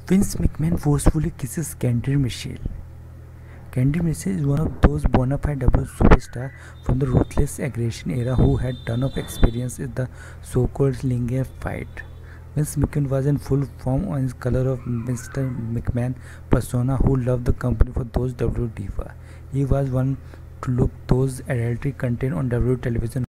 Vince McMahon forcefully kisses Candice Michelle. Candice Michelle is one of those bona fide WWE superstars from the Ruthless Aggression era who had ton of experience in the so-called Linger fight. Vince McMahon was in full form on his color of Mr. McMahon persona who loved the company for those WWE diva. He was one to look those adultery content on WWE television